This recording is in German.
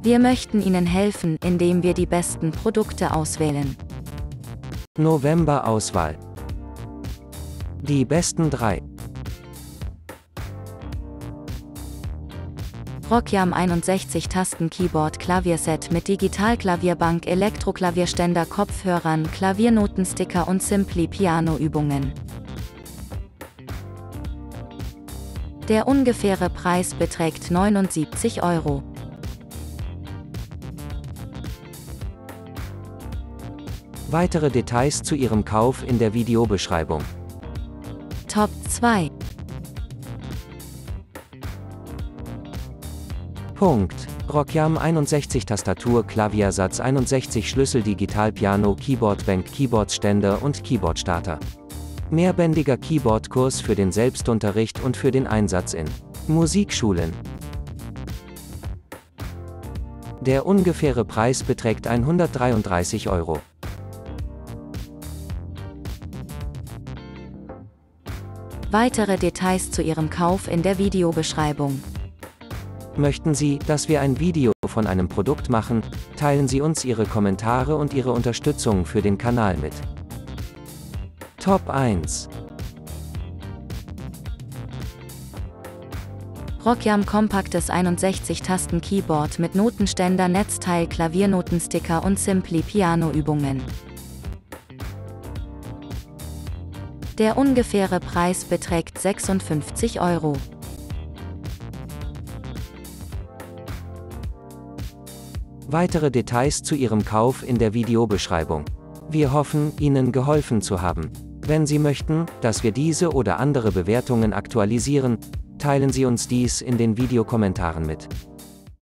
Wir möchten Ihnen helfen, indem wir die besten Produkte auswählen. November-Auswahl. Die besten 3. Rockyam 61 Tasten Keyboard Klavierset mit Digitalklavierbank, Elektroklavierständer, Kopfhörern, Klaviernotensticker und Simply Piano Übungen. Der ungefähre Preis beträgt 79 €. Weitere Details zu Ihrem Kauf in der Videobeschreibung. Top 2. Rockyam 61 Tastatur, Klaviersatz 61 Schlüssel, Digital-Piano, Keyboardbank, Keyboardständer und Keyboardstarter. Mehrbändiger Keyboardkurs für den Selbstunterricht und für den Einsatz in Musikschulen. Der ungefähre Preis beträgt 133 €. Weitere Details zu Ihrem Kauf in der Videobeschreibung. Möchten Sie, dass wir ein Video von einem Produkt machen? Teilen Sie uns Ihre Kommentare und Ihre Unterstützung für den Kanal mit. Top 1. Rockyam kompaktes 61 Tasten Keyboard mit Notenständer, Netzteil, Klaviernotensticker und Simply Piano Übungen. Der ungefähre Preis beträgt 56 €. Weitere Details zu Ihrem Kauf in der Videobeschreibung. Wir hoffen, Ihnen geholfen zu haben. Wenn Sie möchten, dass wir diese oder andere Bewertungen aktualisieren, teilen Sie uns dies in den Videokommentaren mit.